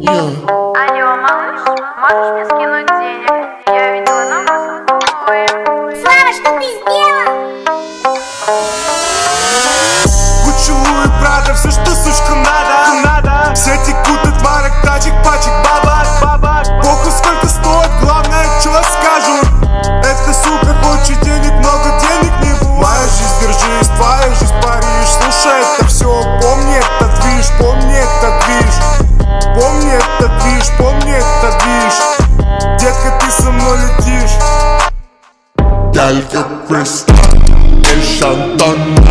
Алло, малыш, можешь мне скинуть денег? Я видела на вас. Слава, что ты сделал? Гуччи, Луи, Прада, все, что сучка надо. Все текут от марок, тачек, пачек, бабак. Похуй сколько стоит, главное, что скажут. Эта сука хочет денег, много денег не бывает. Моя жизнь, держись, твоя жизнь, Париж. Слушай это все, помни этот движ, помни этот движ. Помни этот движ, помни этот движ. Детка, ты со мной летишь. Галька Кристал, Эль Шантон.